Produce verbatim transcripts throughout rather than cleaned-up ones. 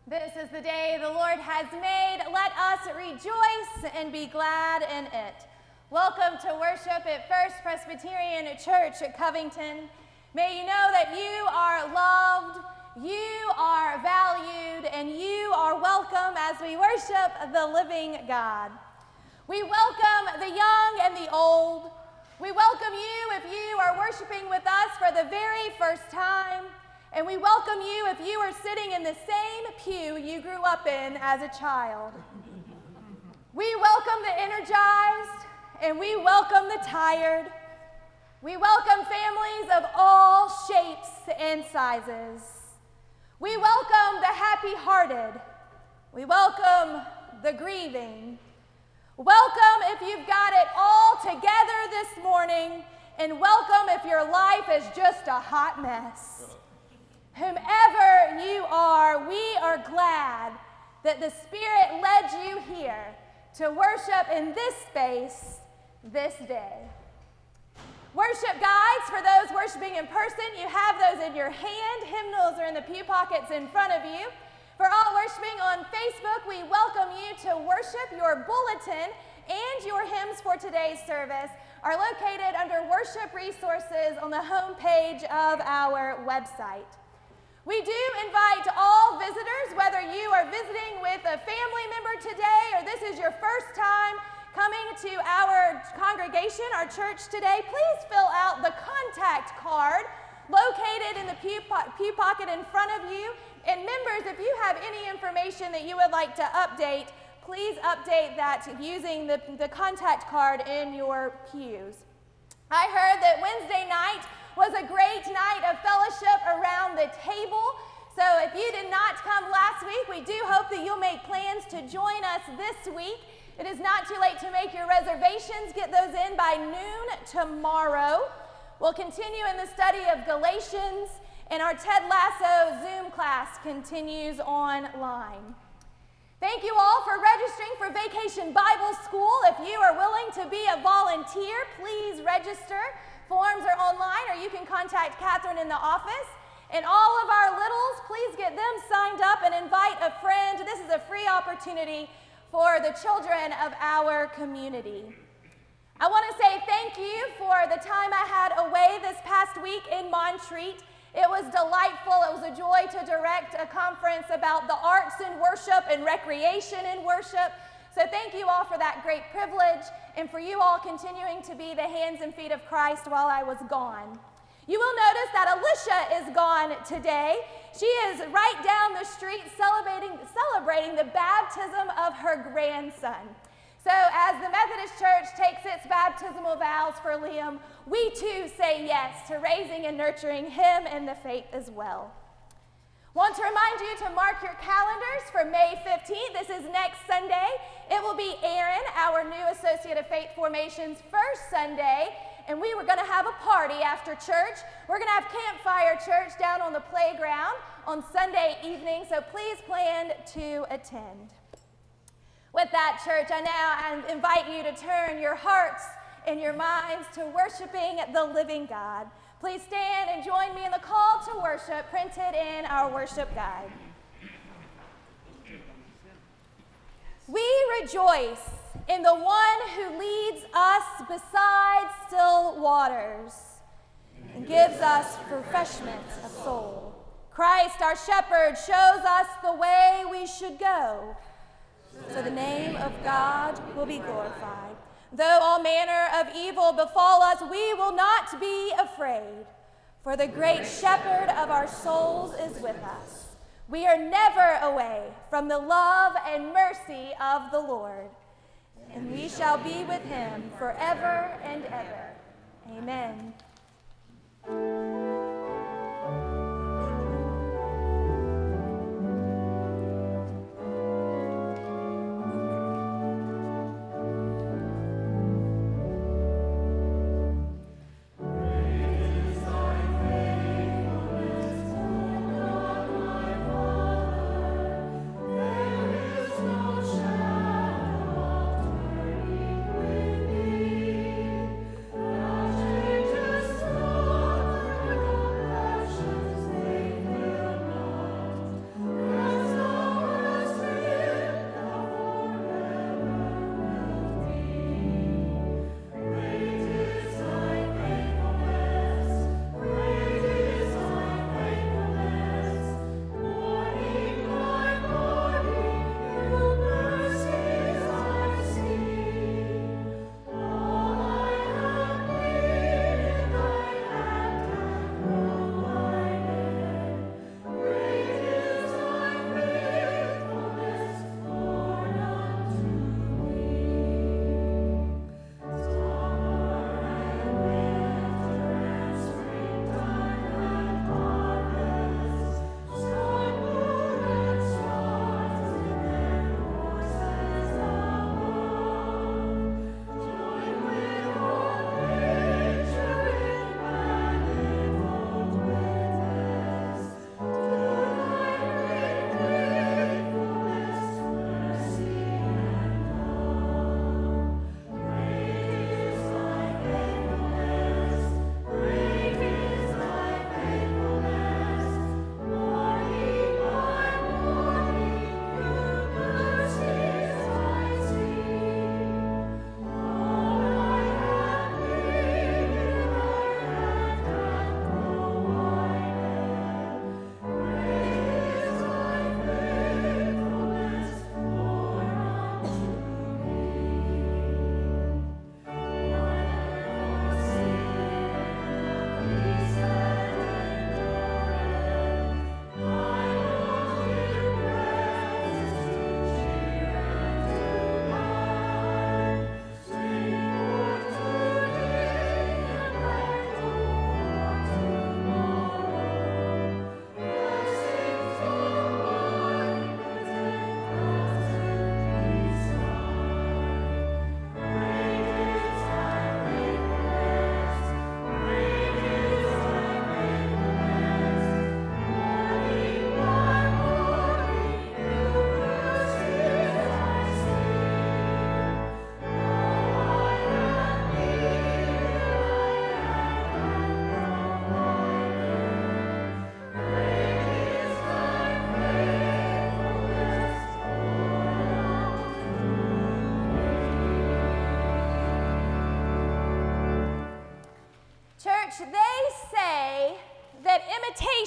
This is the day the Lord has made. Let us rejoice and be glad in it. Welcome to worship at First Presbyterian Church at Covington. May you know that you are loved, you are valued, and you are welcome as we worship the living God. We welcome the young and the old. We welcome you if you are worshiping with us for the very first time. And we welcome you if you are sitting in the same pew you grew up in as a child. We welcome the energized, and we welcome the tired. We welcome families of all shapes and sizes. We welcome the happy-hearted. We welcome the grieving. Welcome if you've got it all together this morning, and welcome if your life is just a hot mess. Whomever you are, we are glad that the Spirit led you here to worship in this space this day. Worship guides, for those worshiping in person, you have those in your hand. Hymnals are in the pew pockets in front of you. For all worshiping on Facebook, we welcome you to worship. Your bulletin and your hymns for today's service are located under Worship Resources on the home page of our website. We do invite all visitors, whether you are visiting with a family member today or this is your first time coming to our congregation, our church today, please fill out the contact card located in the pew, po pew pocket in front of you. And members, if you have any information that you would like to update, please update that using the, the contact card in your pews. I heard that Wednesday night was a great night of fellowship around the table. So if you did not come last week, we do hope that you'll make plans to join us this week. It is not too late to make your reservations. Get those in by noon tomorrow. We'll continue in the study of Galatians, and our Ted Lasso Zoom class continues online. Thank you all for registering for Vacation Bible School. If you are willing to be a volunteer, please register. Forms are online, or you can contact Catherine in the office. And all of our littles, please get them signed up and invite a friend. This is a free opportunity for the children of our community. I want to say thank you for the time I had away this past week in Montreat. It was delightful. It was a joy to direct a conference about the arts in worship and recreation in worship. So thank you all for that great privilege, and for you all continuing to be the hands and feet of Christ while I was gone. You will notice that Alicia is gone today. She is right down the street celebrating, celebrating the baptism of her grandson. So as the Methodist Church takes its baptismal vows for Liam, we too say yes to raising and nurturing him in the faith as well. Want to remind you to mark your calendars for May fifteenth. This is next Sunday. It will be Aaron, our new Associate of Faith Formation's first Sunday, and we were going to have a party after church. We're going to have campfire church down on the playground on Sunday evening, so please plan to attend. With that, church, I now invite you to turn your hearts and your minds to worshiping the living God. Please stand and join me in the call to worship printed in our worship guide. We rejoice in the one who leads us beside still waters and gives us refreshment of soul. Christ, our shepherd, shows us the way we should go, so the name of God will be glorified. Though all manner of evil befall us, we will not be afraid, for the great shepherd of our souls is with us. We are never away from the love and mercy of the Lord, and we shall be with him forever and ever. Amen. Just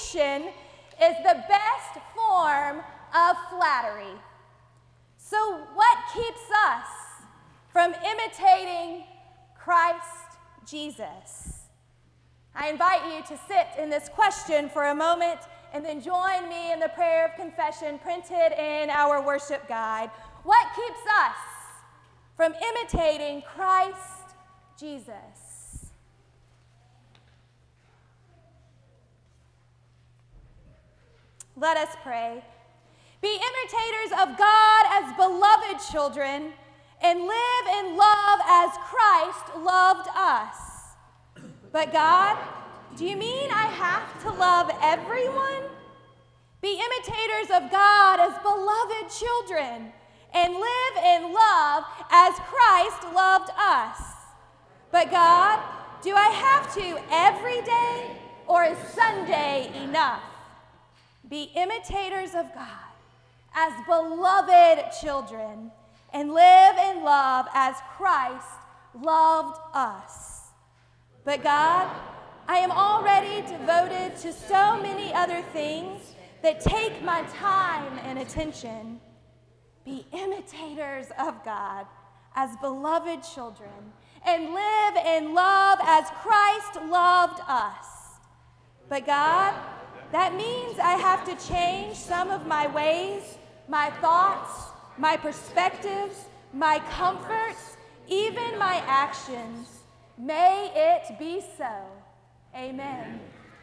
imitation is the best form of flattery. So what keeps us from imitating Christ Jesus? I invite you to sit in this question for a moment and then join me in the prayer of confession printed in our worship guide. What keeps us from imitating Christ Jesus? Let us pray. Be imitators of God as beloved children and live in love as Christ loved us. But God, do you mean I have to love everyone? Be imitators of God as beloved children and live in love as Christ loved us. But God, do I have to every day, or is Sunday enough? Be imitators of God as beloved children and live in love as Christ loved us. But God, I am already devoted to so many other things that take my time and attention. Be imitators of God as beloved children and live in love as Christ loved us. But God, that means I have to change some of my ways, my thoughts, my perspectives, my comforts, even my actions. May it be so. Amen.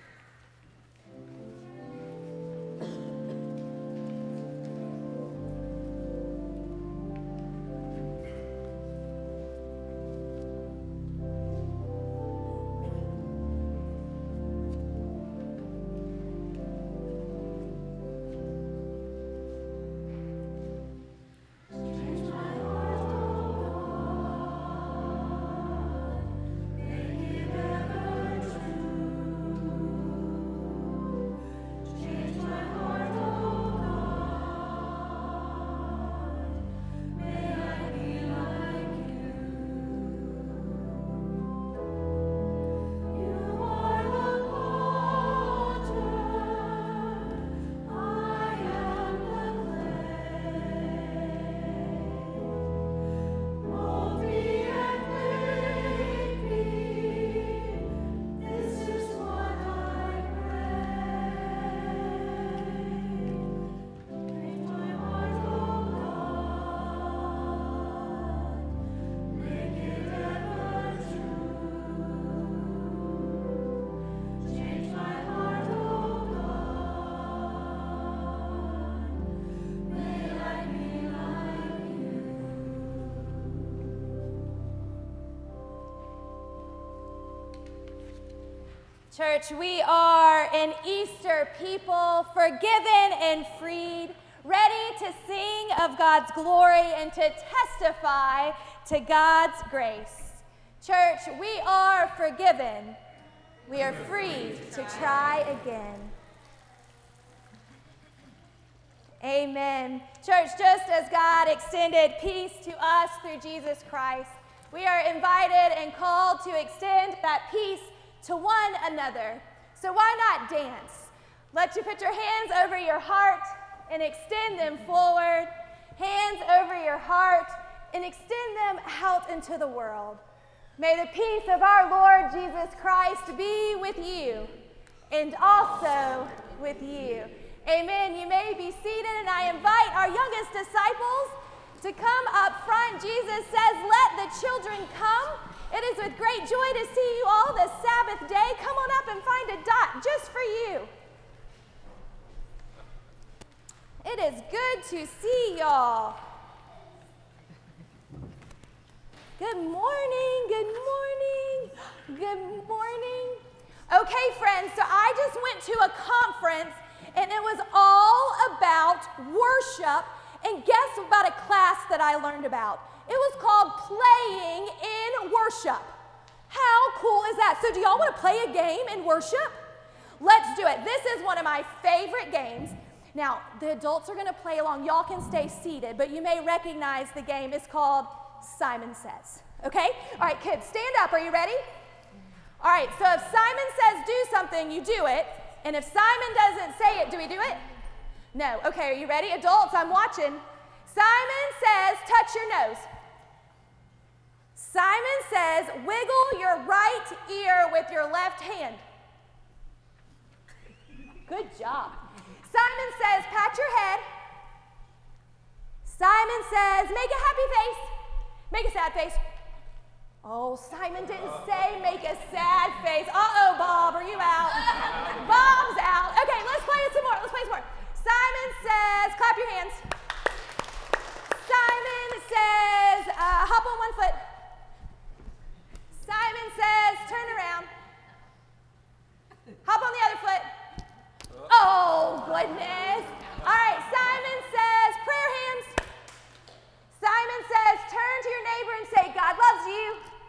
Church, we are an Easter people, forgiven and freed, ready to sing of God's glory and to testify to God's grace. Church, we are forgiven. We are free to try again. Amen. Church, just as God extended peace to us through Jesus Christ, we are invited and called to extend that peace to one another. So why not dance? Let you put your hands over your heart and extend them forward, hands over your heart, and extend them out into the world. May the peace of our Lord Jesus Christ be with you and also with you. Amen. You may be seated, and I invite our youngest disciples to come up front. Jesus says, "Let the children come." It is with great joy to see you all this Sabbath day. Come on up and find a dot just for you. It is good to see y'all. Good morning, good morning, good morning. Okay, friends, so I just went to a conference, and it was all about worship, and guess about a class that I learned about? It was called Playing in Worship. How cool is that? So do y'all want to play a game in worship? Let's do it. This is one of my favorite games. Now, the adults are going to play along. Y'all can stay seated, but you may recognize the game. It's called Simon Says. Okay? All right, kids, stand up. Are you ready? All right, so if Simon says do something, you do it. And if Simon doesn't say it, do we do it? No. Okay, are you ready? Adults, I'm watching. Simon says, touch your nose. Simon says, wiggle your right ear with your left hand. Good job. Simon says, pat your head. Simon says, make a happy face. Make a sad face. Oh, Simon didn't say make a sad face. Uh-oh, Bob, are you out? Bob's out. Okay, let's play it some more. Let's play some more. Simon says, clap your hands. Simon says, uh, hop on one foot. Simon says, turn around. Hop on the other foot. Oh, goodness. All right, Simon says, prayer hands. Simon says, turn to your neighbor and say, God loves you.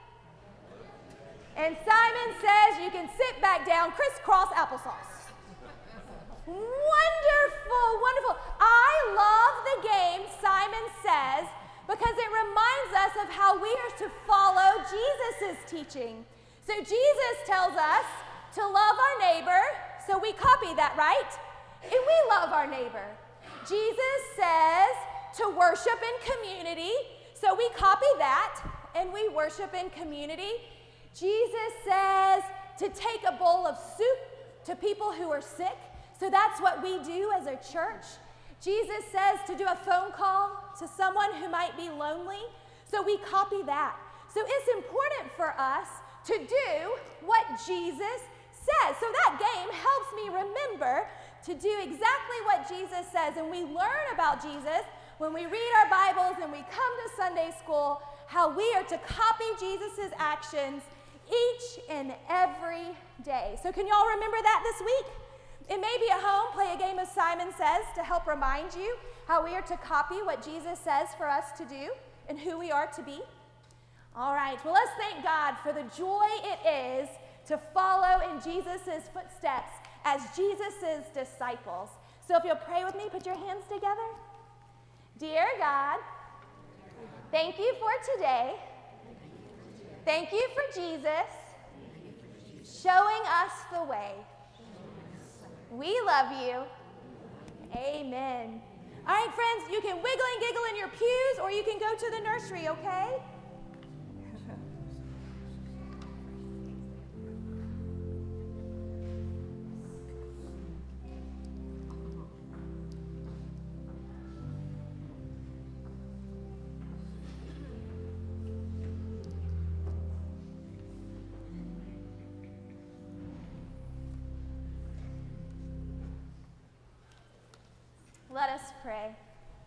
And Simon says, you can sit back down, crisscross applesauce. Wonderful, wonderful. I love the game, Simon says, because it reminds us of how we are to follow Jesus' teaching. So Jesus tells us to love our neighbor, so we copy that, right? And we love our neighbor. Jesus says to worship in community, so we copy that, and we worship in community. Jesus says to take a bowl of soup to people who are sick, so that's what we do as a church. Jesus says to do a phone call to someone who might be lonely, so we copy that. So it's important for us to do what Jesus says. So that game helps me remember to do exactly what Jesus says, and we learn about Jesus when we read our Bibles and we come to Sunday school, how we are to copy Jesus' actions each and every day. So can y'all remember that this week? It may be at home, play a game of Simon Says to help remind you how we are to copy what Jesus says for us to do and who we are to be. All right, well, let's thank God for the joy it is to follow in Jesus' footsteps as Jesus' disciples. So if you'll pray with me, put your hands together. Dear God, thank you for today. Thank you for Jesus showing us the way. We love you. Amen. All right, friends, you can wiggle and giggle in your pews, or you can go to the nursery, okay? Let us pray.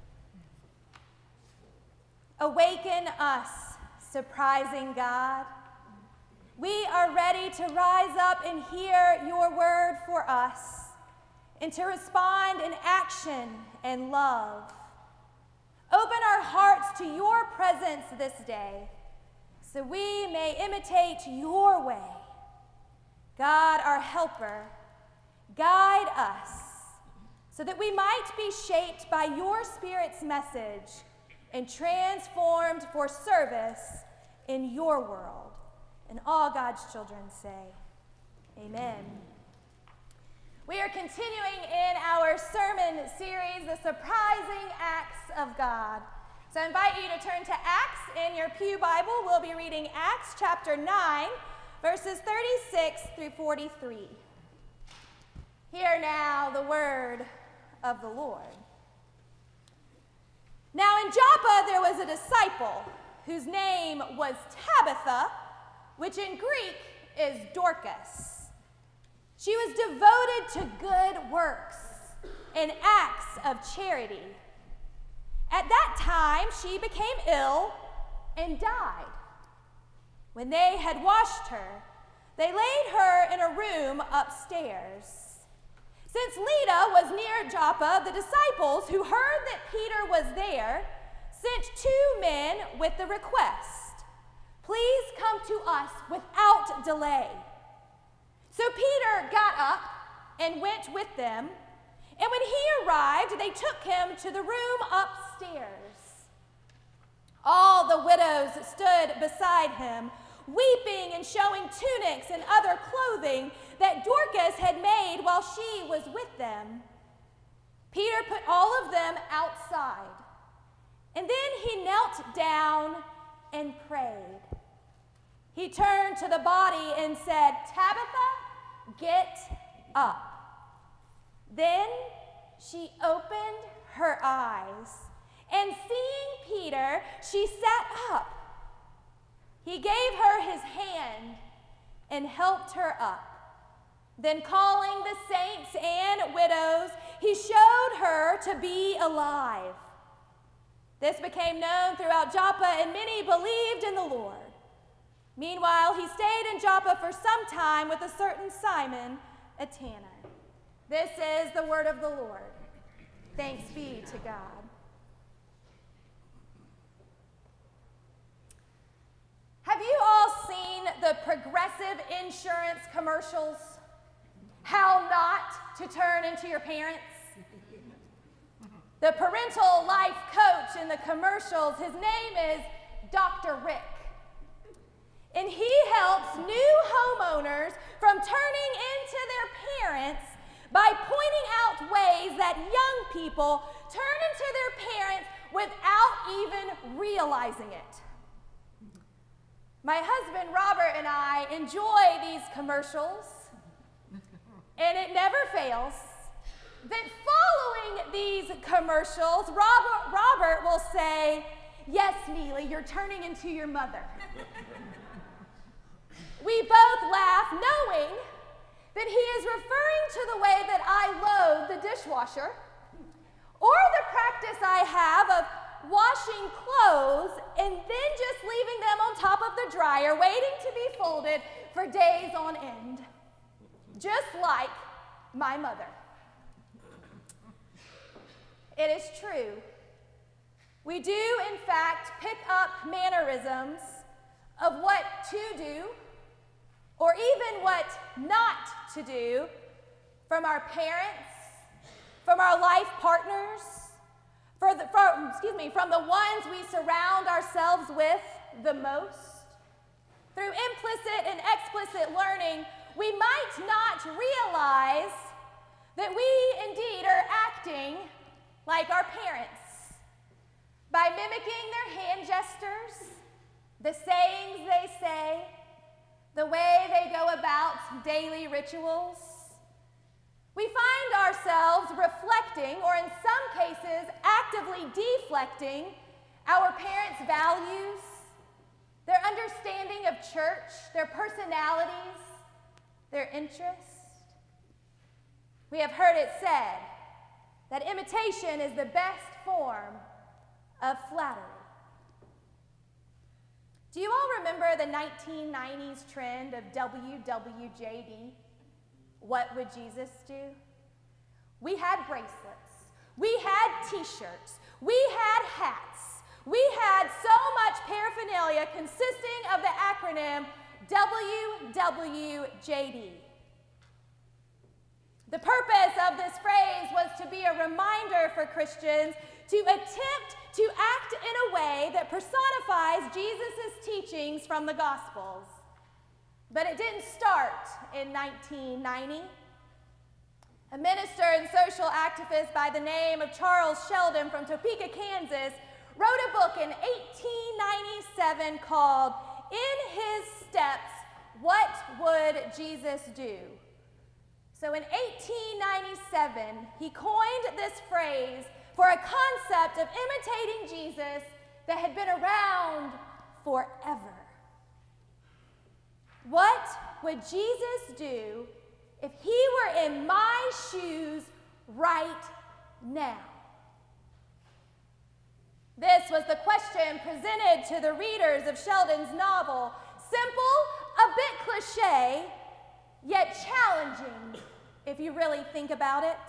Awaken us, surprising God. We are ready to rise up and hear your word for us and to respond in action and love. Open our hearts to your presence this day so we may imitate your way. God, our helper, guide us so that we might be shaped by your Spirit's message and transformed for service in your world. And all God's children say, amen. We are continuing in our sermon series, The Surprising Acts of God. So I invite you to turn to Acts in your pew Bible. We'll be reading Acts chapter nine, verses thirty-six through forty-three. Hear now the word of the Lord. Now in Joppa there was a disciple whose name was Tabitha, which in Greek is Dorcas. She was devoted to good works and acts of charity. At that time she became ill and died. When they had washed her, they laid her in a room upstairs. Since Lydda was near Joppa, the disciples, who heard that Peter was there, sent two men with the request, "Please come to us without delay." So Peter got up and went with them, and when he arrived, they took him to the room upstairs. All the widows stood beside him, weeping and showing tunics and other clothing that Dorcas had made while she was with them. Peter put all of them outside, and then he knelt down and prayed. He turned to the body and said, "Tabitha, get up." Then she opened her eyes, and seeing Peter, she sat up. He gave her his hand and helped her up. Then calling the saints and widows, he showed her to be alive. This became known throughout Joppa, and many believed in the Lord. Meanwhile, he stayed in Joppa for some time with a certain Simon, a tanner. This is the word of the Lord. Thanks be to God. Have you all seen the Progressive insurance commercials? How not to turn into your parents? The parental life coach in the commercials, his name is Doctor Rick. And he helps new homeowners from turning into their parents by pointing out ways that young people turn into their parents without even realizing it. My husband Robert and I enjoy these commercials, and it never fails that following these commercials, Robert, Robert will say, "Yes, Neeley, you're turning into your mother." We both laugh, knowing that he is referring to the way that I load the dishwasher, or the practice I have of washing clothes and then just leaving them on top of the dryer, waiting to be folded for days on end, just like my mother. It is true. We do, in fact, pick up mannerisms of what to do, or even what not to do, from our parents, from our life partners, for the, from, excuse me, from the ones we surround ourselves with the most. Through implicit and explicit learning, we might not realize that we indeed are acting like our parents by mimicking their hand gestures, the sayings they say, the way they go about daily rituals. We find ourselves reflecting, or in some cases, actively deflecting our parents' values, their understanding of church, their personalities, their interests. We have heard it said that imitation is the best form of flattery. Do you all remember the nineteen nineties trend of W W J D? What would Jesus do? We had bracelets, we had t-shirts, we had hats, we had so much paraphernalia consisting of the acronym W W J D. The purpose of this phrase was to be a reminder for Christians to attempt to act in a way that personifies Jesus' teachings from the Gospels. But it didn't start in nineteen ninety. A minister and social activist by the name of Charles Sheldon from Topeka, Kansas, wrote a book in eighteen ninety-seven called In His Steps, What Would Jesus Do? So in eighteen ninety-seven, he coined this phrase for a concept of imitating Jesus that had been around forever. What would Jesus do if he were in my shoes right now? This was the question presented to the readers of Sheldon's novel. Simple, a bit cliche, yet challenging if you really think about it.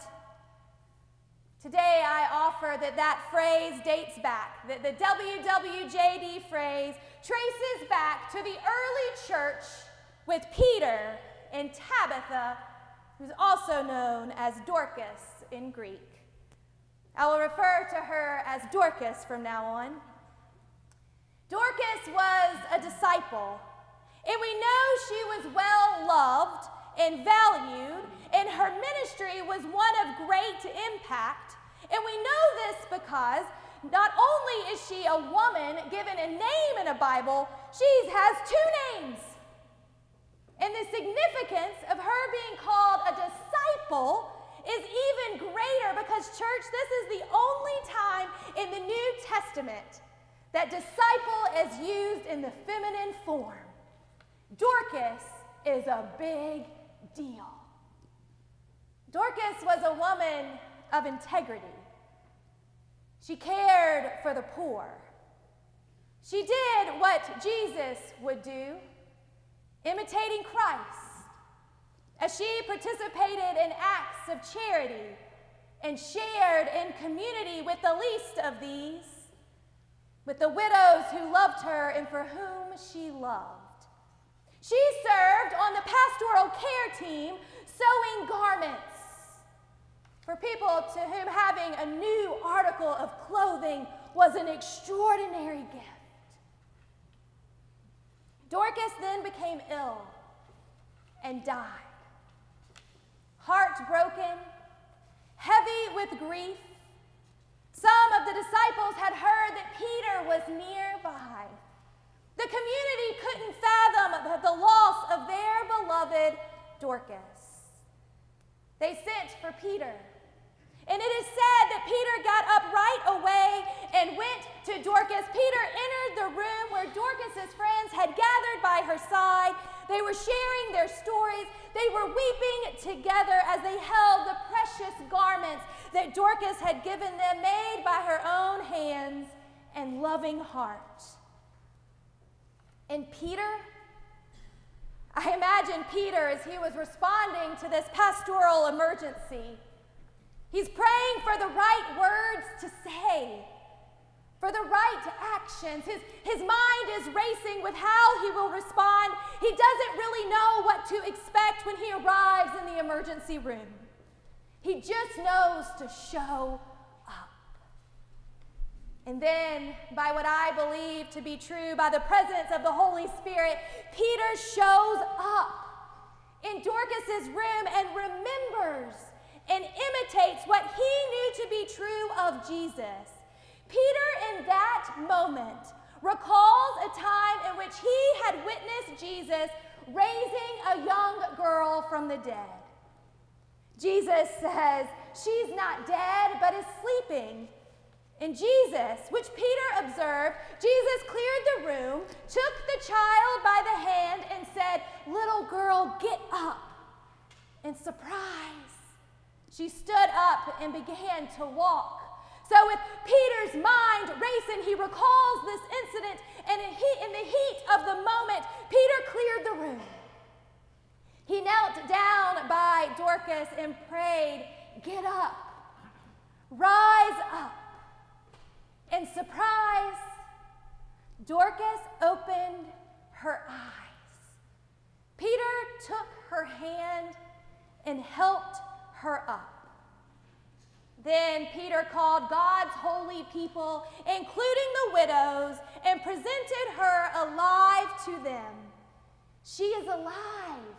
Today I offer that that phrase dates back, that the W W J D phrase traces back to the early church with Peter and Tabitha, who's also known as Dorcas in Greek. I will refer to her as Dorcas from now on. Dorcas was a disciple, And we know she was well loved and valued, and her ministry was one of great impact. And we know this because not only is she a woman given a name in a Bible, she has two names. And the significance of her being called a disciple is even greater because, church, this is the only time in the New Testament that disciple is used in the feminine form. Dorcas is a big deal. Dorcas was a woman of integrity. She cared for the poor. She did what Jesus would do, imitating Christ, as she participated in acts of charity and shared in community with the least of these, with the widows who loved her and for whom she loved. She served on the pastoral care team sewing garments for people to whom having a new article of clothing was an extraordinary gift. Dorcas then became ill and died. Heartbroken, heavy with grief, some of the disciples had heard that Peter was nearby. The community couldn't fathom the, the loss of their beloved Dorcas. They sent for Peter. And it is said that Peter got up right away and went to Dorcas. Peter entered the room where Dorcas's friends had gathered by her side. They were sharing their stories. They were weeping together as they held the precious garments that Dorcas had given them, made by her own hands and loving heart. And Peter, I imagine Peter as he was responding to this pastoral emergency. He's praying for the right words to say, for the right actions. His, his mind is racing with how he will respond. He doesn't really know what to expect when he arrives in the emergency room. He just knows to show up. And then, by what I believe to be true, by the presence of the Holy Spirit, Peter shows up in Dorcas's room and remembers and imitates what he knew to be true of Jesus. Peter, in that moment, recalls a time in which he had witnessed Jesus raising a young girl from the dead. Jesus says, "She's not dead, but is sleeping." And Jesus, which Peter observed, Jesus cleared the room, took the child by the hand, and said, "Little girl, get up." And surprise, she stood up and began to walk. So with Peter's mind racing, he recalls this incident, and in, he, in the heat of the moment, Peter cleared the room. He knelt down by Dorcas and prayed, "Get up, rise up." And surprise, Dorcas opened her eyes. Peter took her hand and helped her up. Then Peter called God's holy people, including the widows, and presented her alive to them. She is alive.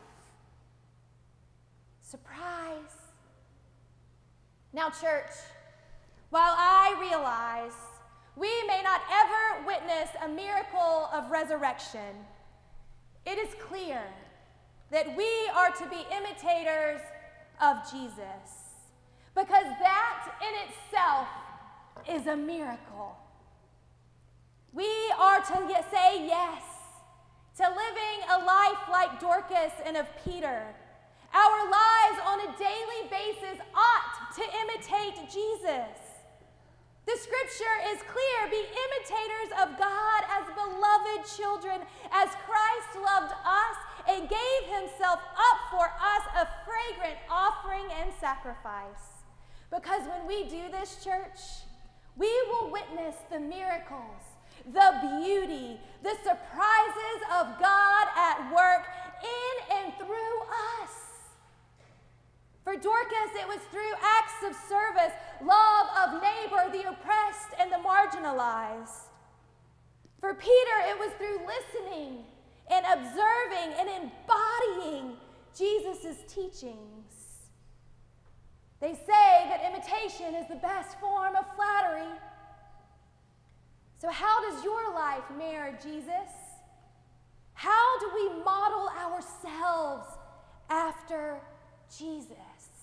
Surprise. Now, church, while I realize we may not ever witness a miracle of resurrection, it is clear that we are to be imitators of Jesus, because that in itself is a miracle. We are to say yes to living a life like Dorcas and of Peter. Our lives on a daily basis ought to imitate Jesus. The scripture is clear: be imitators of God as beloved children, as Christ loved us and gave himself up for us, a fragrant offering and sacrifice. Because when we do this, church, we will witness the miracles, the beauty, the surprises of God at work in and through us. For Dorcas, it was through acts of service, love of neighbor, the oppressed and the marginalized. For Peter, it was through listening and observing and embodying Jesus' teachings. They say that imitation is the best form of flattery. So how does your life mirror Jesus? How do we model ourselves after Jesus?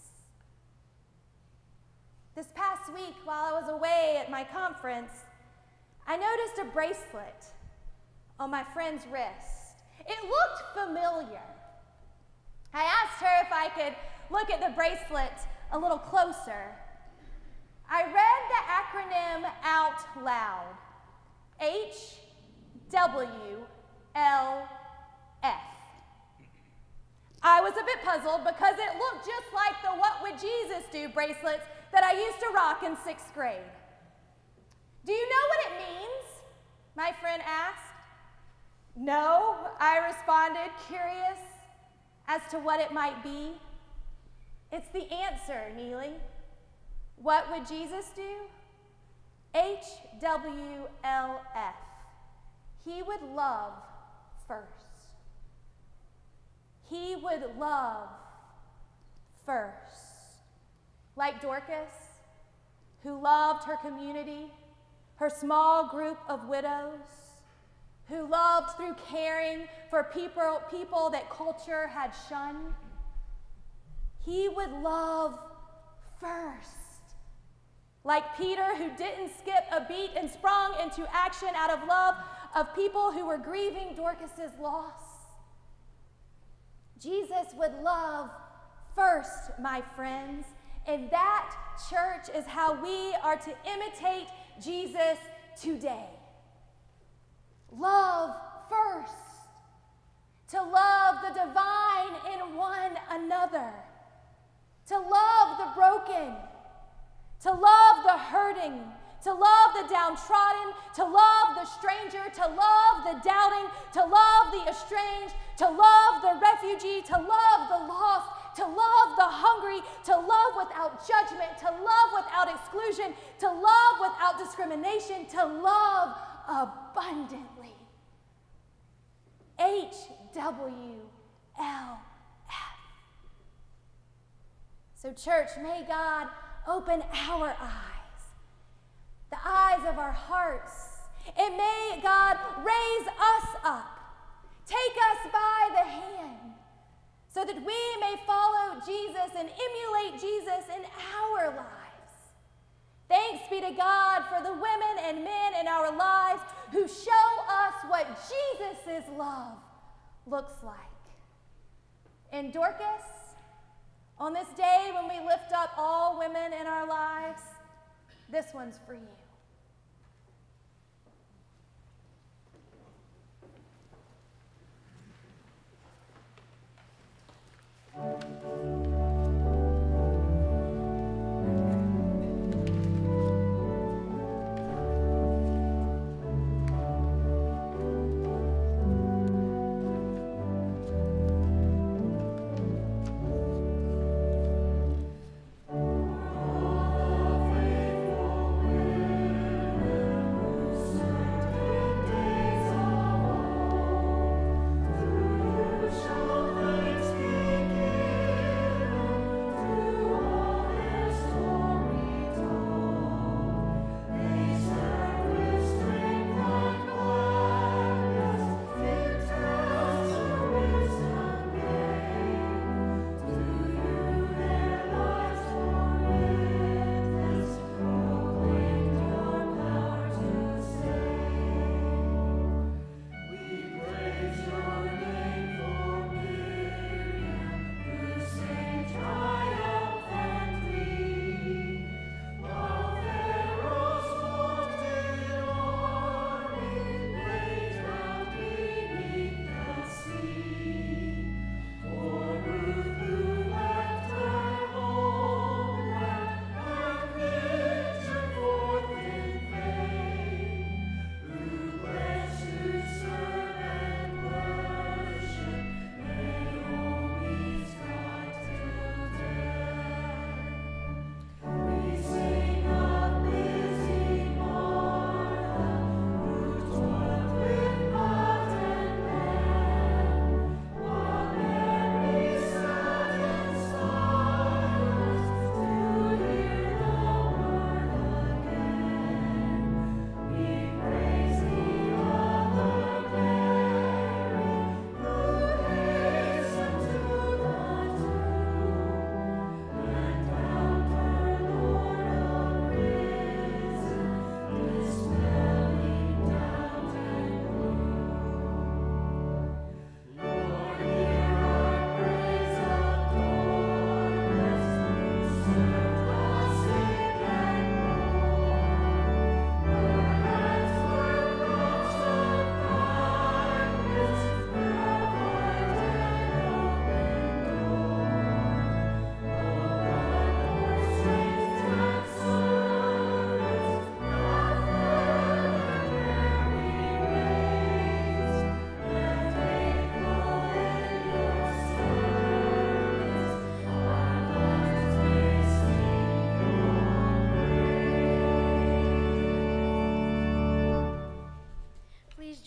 This past week, while I was away at my conference, I noticed a bracelet on my friend's wrist. It looked familiar. I asked her if I could look at the bracelet a little closer. I read the acronym out loud. H W L F. I was a bit puzzled because it looked just like the What Would Jesus Do bracelets that I used to rock in sixth grade. Do you know what it means? My friend asked. No, I responded, curious as to what it might be. It's the answer, Neeley. What would Jesus do? H W L F. He would love first. He would love first. Like Dorcas, who loved her community, her small group of widows, who loved through caring for people, people that culture had shunned. He would love first. Like Peter, who didn't skip a beat and sprung into action out of love of people who were grieving Dorcas's loss. Jesus would love first, my friends, and that, church, is how we are to imitate Jesus today. Love first. To love the divine in one another. To love the broken. To love the hurting. To love the downtrodden. To love the stranger. To love the doubting. To love the estranged. To love the refugee. To love the lost. To love the hungry. To love without judgment. To love without exclusion. To love without discrimination. To love abundantly. H W L F. So, church, may God open our eyes, the eyes of our hearts, and may God raise us up, take us by the hand, so that we may follow Jesus and emulate Jesus in our lives. Thanks be to God for the women and men in our lives who show us what Jesus' love looks like. And Dorcas, on this day when we lift up all women in our lives, this one's for you. Faithful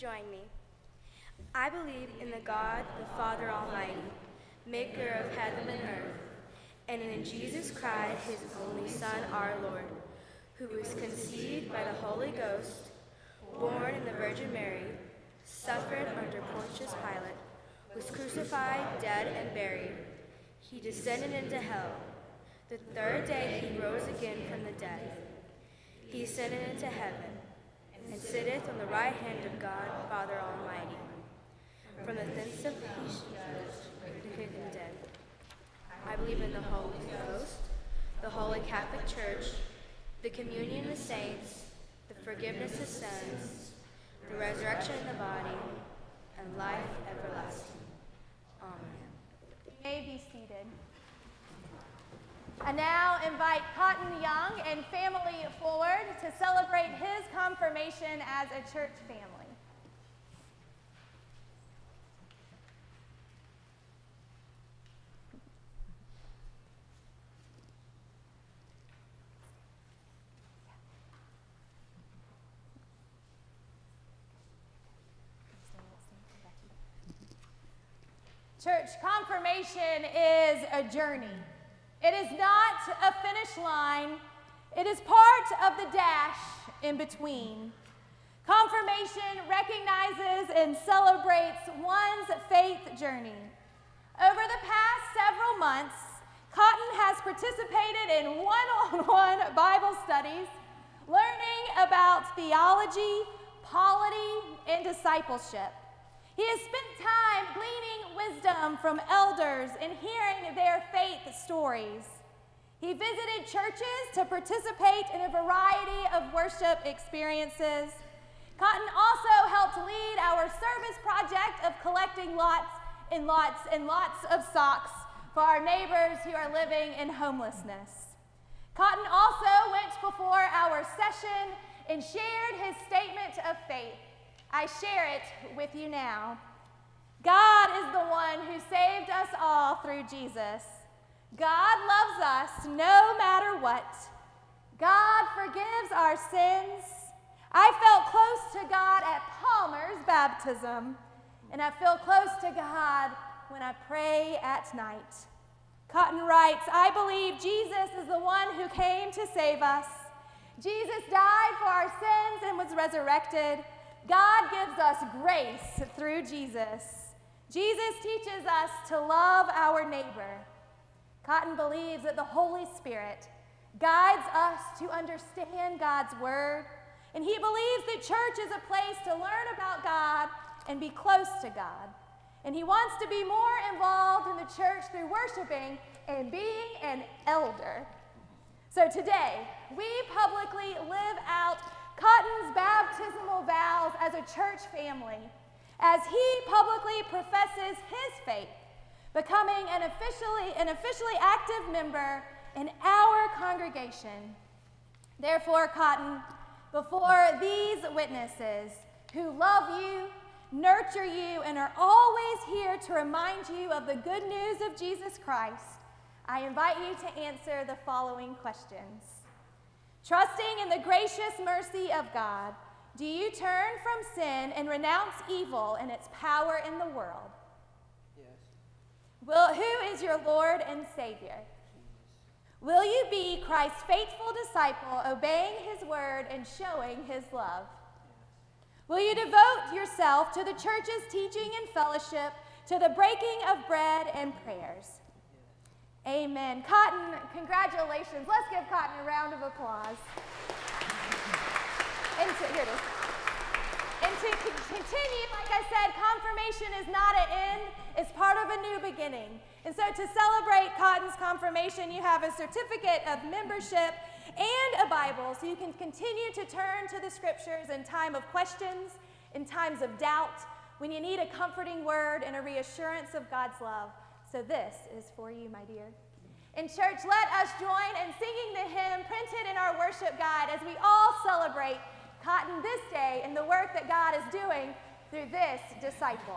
join me. I believe in the God, the Father Almighty, maker of heaven and earth, and in Jesus Christ, his only Son, our Lord, who was conceived by the Holy Ghost, born in the Virgin Mary, suffered under Pontius Pilate, was crucified, dead, and buried. He descended into hell. The third day he rose again from the dead. He ascended into heaven, and sitteth on the right hand of God, Father Almighty. From the thence of he shall judge the dead. I believe in the Holy Ghost, the Holy Catholic Church, the communion of the saints, the forgiveness of sins, the resurrection of the body, and life everlasting. Amen. You may be seated. I now invite Cotton Young and family forward to celebrate his confirmation as a church family. Church, confirmation is a journey. It is not a finish line. It is part of the dash in between. Confirmation recognizes and celebrates one's faith journey. Over the past several months, Cotton has participated in one-on-one Bible studies, learning about theology, polity, and discipleship. He has spent time gleaning wisdom from elders and hearing their faith stories. He visited churches to participate in a variety of worship experiences. Cotton also helped lead our service project of collecting lots and lots and lots of socks for our neighbors who are living in homelessness. Cotton also went before our session and shared his statement of faith. I share it with you now. God is the one who saved us all through Jesus. God loves us no matter what. God forgives our sins. I felt close to God at Palmer's baptism, and I feel close to God when I pray at night. Cotton writes, I believe Jesus is the one who came to save us. Jesus died for our sins and was resurrected. God gives us grace through Jesus. Jesus teaches us to love our neighbor. Cotton believes that the Holy Spirit guides us to understand God's word, and he believes that church is a place to learn about God and be close to God. And he wants to be more involved in the church through worshiping and being an elder. So today, we publicly live out Cotton's baptismal vows as a church family, as he publicly professes his faith, becoming an officially, an officially active member in our congregation. Therefore, Cotton, before these witnesses who love you, nurture you, and are always here to remind you of the good news of Jesus Christ, I invite you to answer the following questions. Trusting in the gracious mercy of God, do you turn from sin and renounce evil and its power in the world? Yes. Will, who is your Lord and Savior? Jesus. Will you be Christ's faithful disciple, obeying his word and showing his love? Yes. Will you devote yourself to the church's teaching and fellowship, to the breaking of bread and prayers? Amen. Cotton, congratulations. Let's give Cotton a round of applause. And to, here it is. And to continue, like I said, confirmation is not an end. It's part of a new beginning. And so to celebrate Cotton's confirmation, you have a certificate of membership and a Bible, so you can continue to turn to the scriptures in time of questions, in times of doubt, when you need a comforting word and a reassurance of God's love. So this is for you, my dear. In church, let us join in singing the hymn printed in our worship guide as we all celebrate Cotton this day and the work that God is doing through this disciple.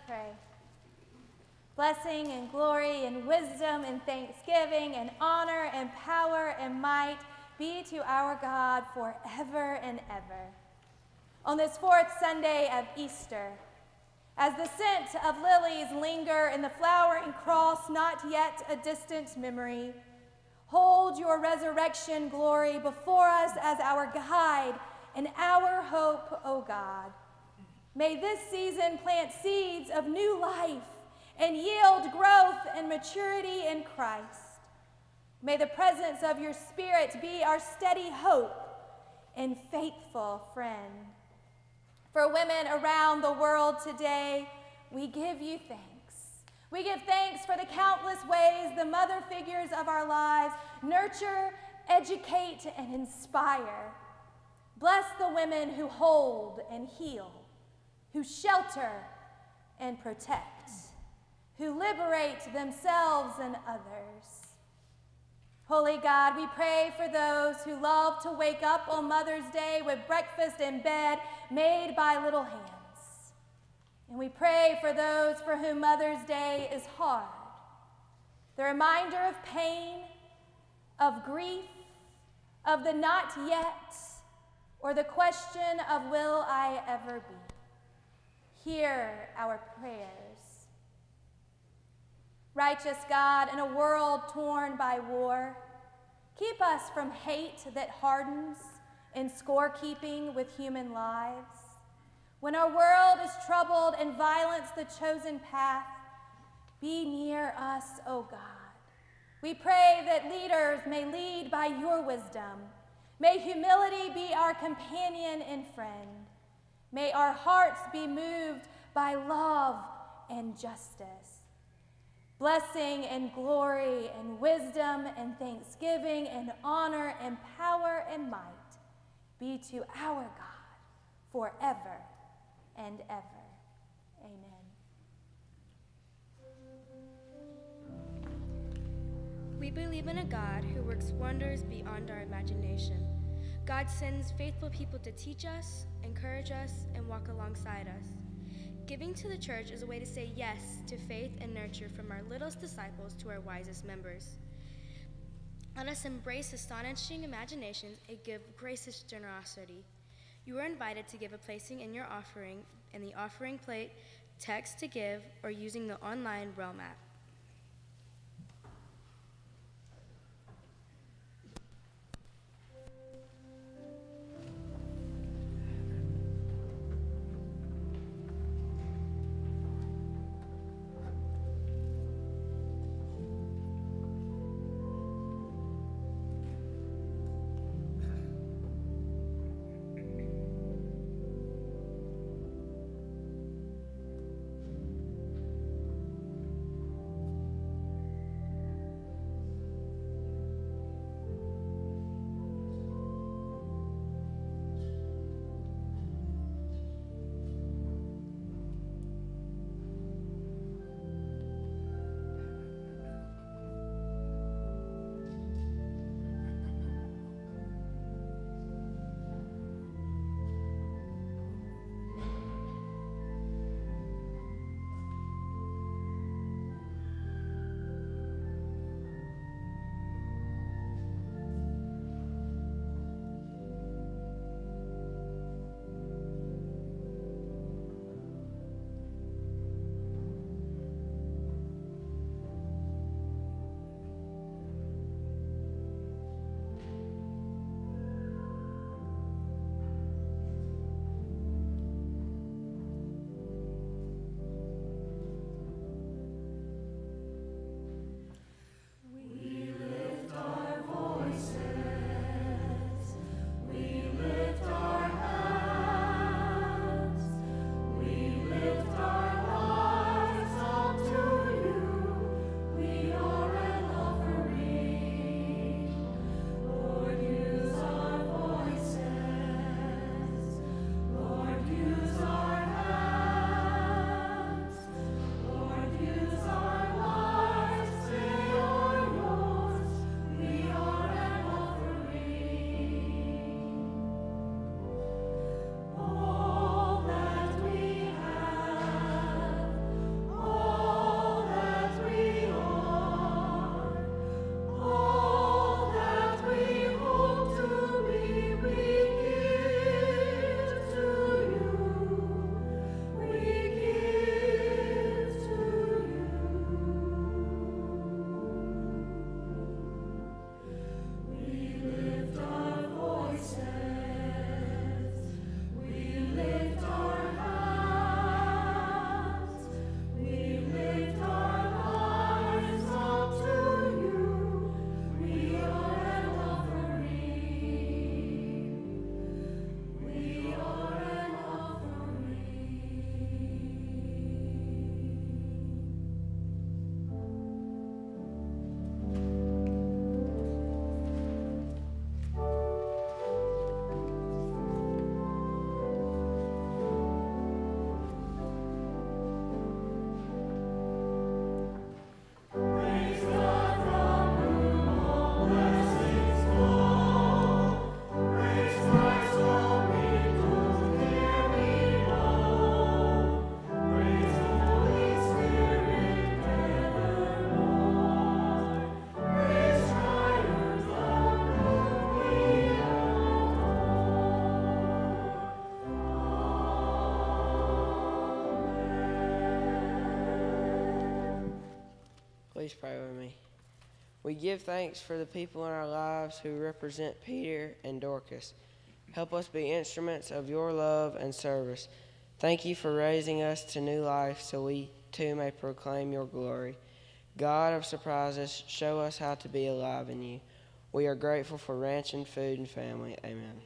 pray. Blessing and glory and wisdom and thanksgiving and honor and power and might be to our God forever and ever. On this fourth Sunday of Easter, as the scent of lilies linger in the flowering cross, not yet a distant memory, hold your resurrection glory before us as our guide and our hope, O God. May this season plant seeds of new life and yield growth and maturity in Christ. May the presence of your Spirit be our steady hope and faithful friend. For women around the world today, we give you thanks. We give thanks for the countless ways the mother figures of our lives nurture, educate, and inspire. Bless the women who hold and heal, who shelter and protect, who liberate themselves and others. Holy God, we pray for those who love to wake up on Mother's Day with breakfast in bed made by little hands. And we pray for those for whom Mother's Day is hard. The reminder of pain, of grief, of the not yet, or the question of will I ever be. Hear our prayers. Righteous God, in a world torn by war, keep us from hate that hardens and scorekeeping with human lives. When our world is troubled and violence the chosen path, be near us, O God. We pray that leaders may lead by your wisdom. May humility be our companion and friend. May our hearts be moved by love and justice. Blessing and glory and wisdom and thanksgiving and honor and power and might be to our God forever and ever. Amen. We believe in a God who works wonders beyond our imagination. God sends faithful people to teach us, encourage us, and walk alongside us. Giving to the church is a way to say yes to faith and nurture from our littlest disciples to our wisest members. Let us embrace astonishing imaginations and give gracious generosity. You are invited to give a placing in your offering in the offering plate, text to give, or using the online Realm app. Please pray with me. We give thanks for the people in our lives who represent Peter and Dorcas. Help us be instruments of your love and service. Thank you for raising us to new life so we too may proclaim your glory. God of surprises, show us how to be alive in you. We are grateful for ranch and food and family. Amen.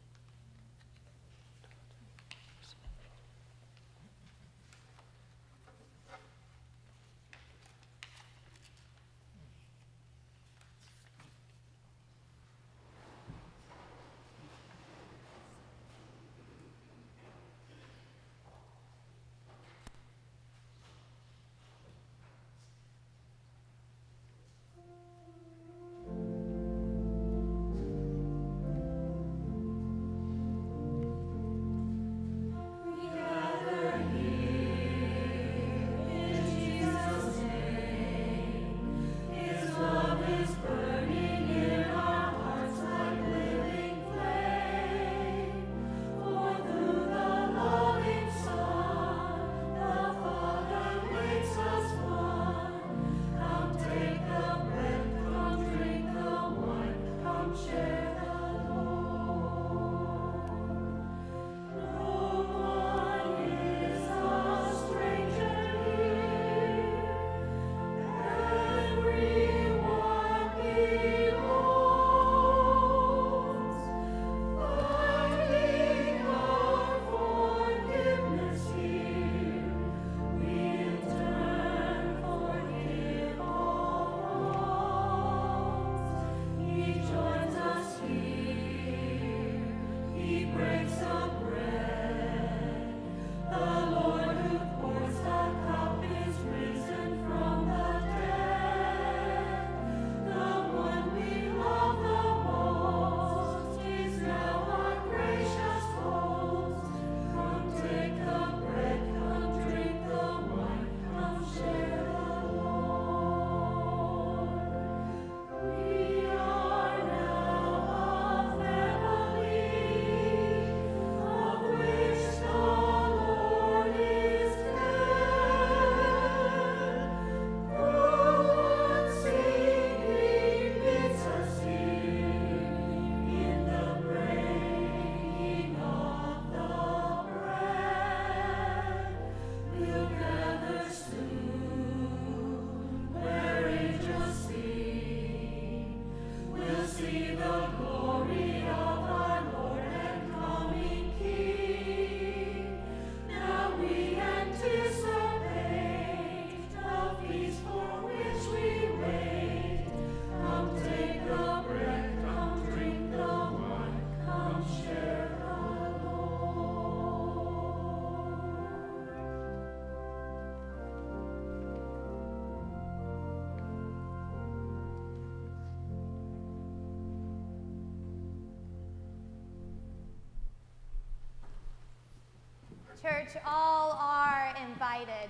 Church, all are invited.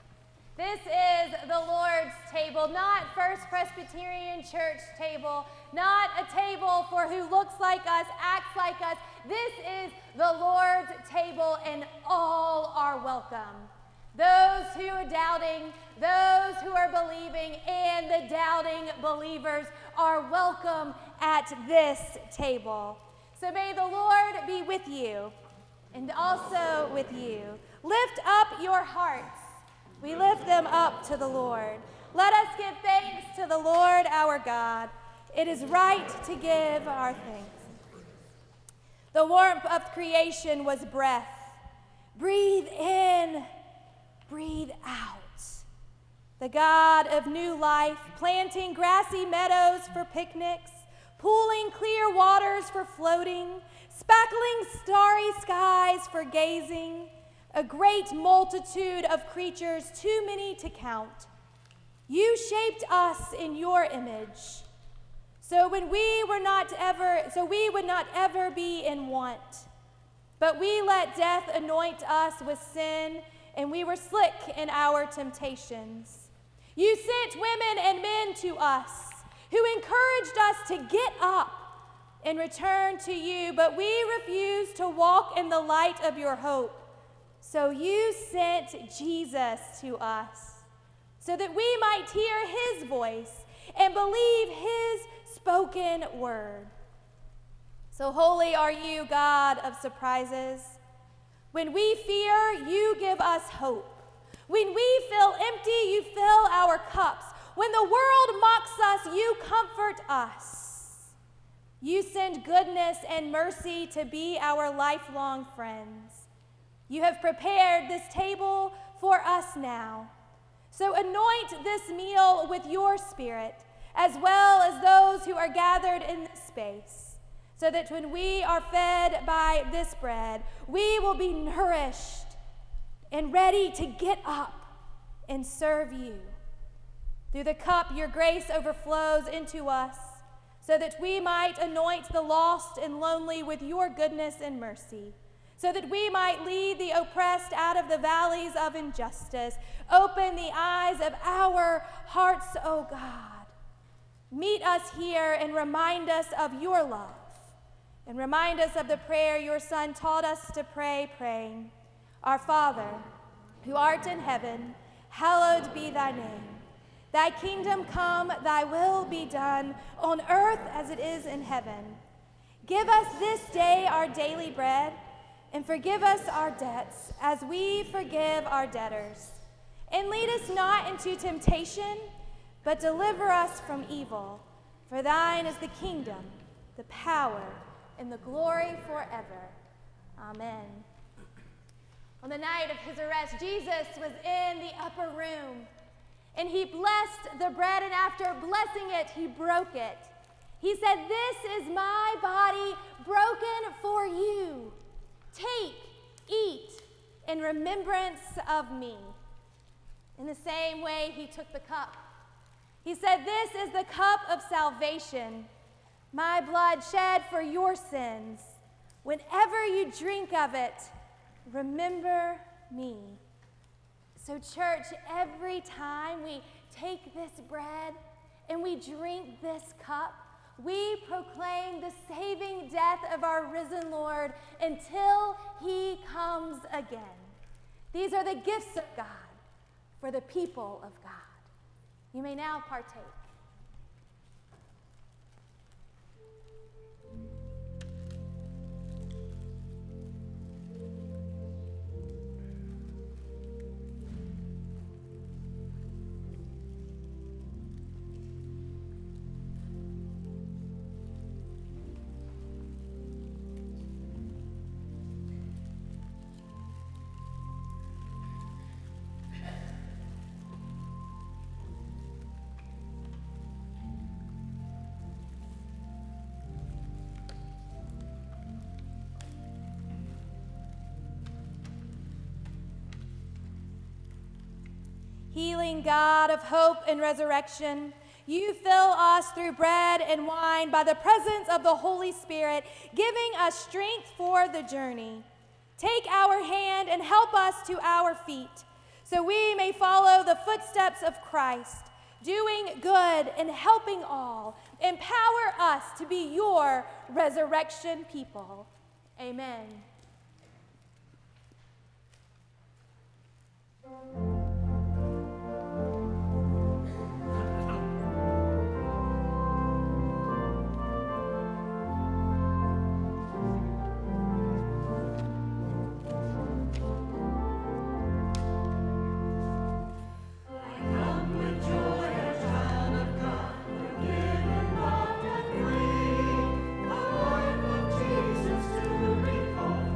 This is the Lord's table, not First Presbyterian Church table, not a table for who looks like us, acts like us. This is the Lord's table, and all are welcome. Those who are doubting, those who are believing, and the doubting believers are welcome at this table. So may the Lord be with you and also with you. Lift up your hearts. We lift them up to the Lord. Let us give thanks to the Lord our God. It is right to give our thanks. The warmth of creation was breath. Breathe in, breathe out. The God of new life, planting grassy meadows for picnics, pooling clear waters for floating, spackling starry skies for gazing, a great multitude of creatures too many to count. You shaped us in your image, so when we were not ever, so we would not ever be in want. But we let death anoint us with sin, and we were slick in our temptations. You sent women and men to us, who encouraged us to get up and return to you, but we refused to walk in the light of your hope. So you sent Jesus to us, so that we might hear his voice and believe his spoken word. So holy are you, God of surprises. When we fear, you give us hope. When we feel empty, you fill our cups. When the world mocks us, you comfort us. You send goodness and mercy to be our lifelong friends. You have prepared this table for us now. So anoint this meal with your Spirit, as well as those who are gathered in this space, so that when we are fed by this bread, we will be nourished and ready to get up and serve you. Through the cup, your grace overflows into us, so that we might anoint the lost and lonely with your goodness and mercy, so that we might lead the oppressed out of the valleys of injustice. Open the eyes of our hearts, O God. Meet us here and remind us of your love, and remind us of the prayer your Son taught us to pray, praying, Our Father, who art in heaven, hallowed be thy name. Thy kingdom come, thy will be done, on earth as it is in heaven. Give us this day our daily bread, and forgive us our debts, as we forgive our debtors. And lead us not into temptation, but deliver us from evil. For thine is the kingdom, the power, and the glory forever. Amen. On the night of his arrest, Jesus was in the upper room, and he blessed the bread, and after blessing it, he broke it. He said, "This is my body broken for you. Take, eat, in remembrance of me." In the same way, he took the cup. He said, "This is the cup of salvation, my blood shed for your sins. Whenever you drink of it, remember me." So church, every time we take this bread and we drink this cup, we proclaim the saving death of our risen Lord until he comes again. These are the gifts of God for the people of God. You may now partake. Healing God of hope and resurrection, you fill us through bread and wine by the presence of the Holy Spirit, giving us strength for the journey. Take our hand and help us to our feet, so we may follow the footsteps of Christ, doing good and helping all. Empower us to be your resurrection people. Amen. Jesus to recall.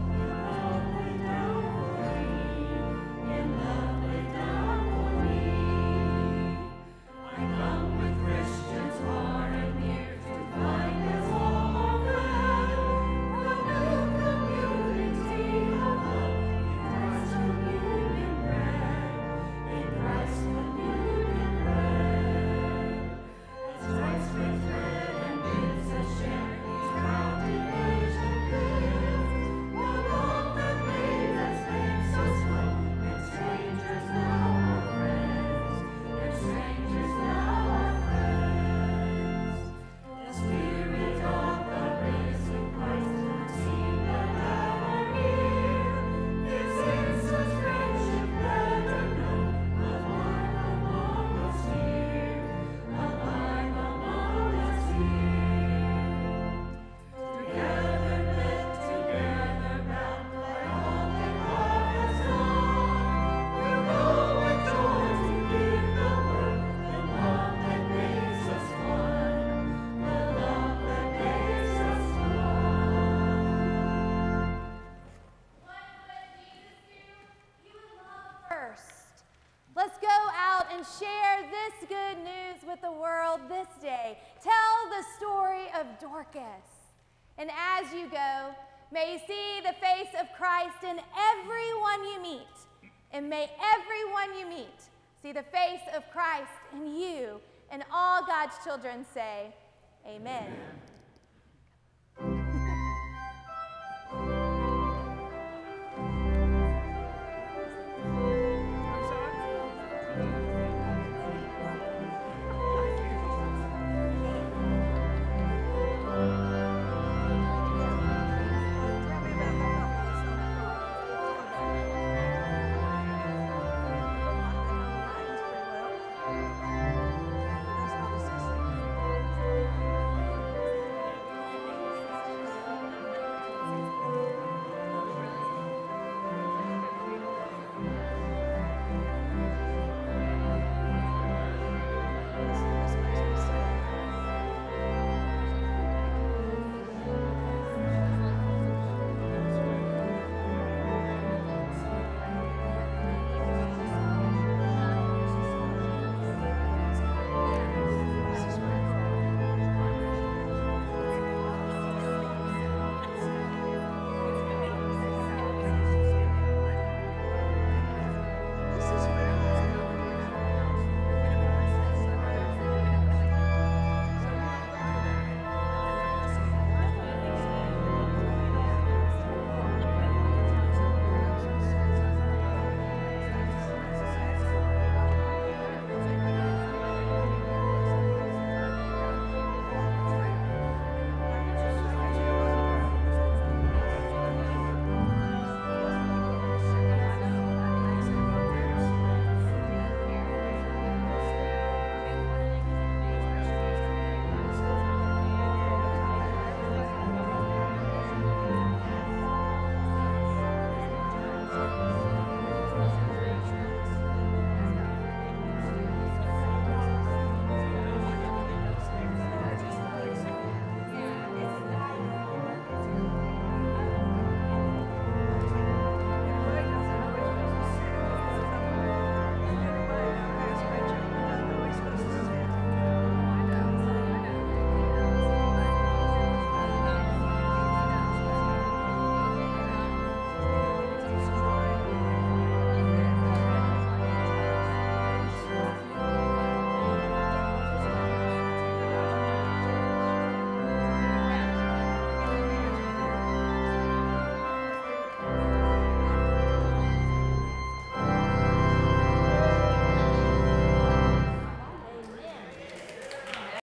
and share this good news with the world this day. Tell the story of Dorcas. And as you go, may you see the face of Christ in everyone you meet. And may everyone you meet see the face of Christ in you. And all God's children say, amen. Amen.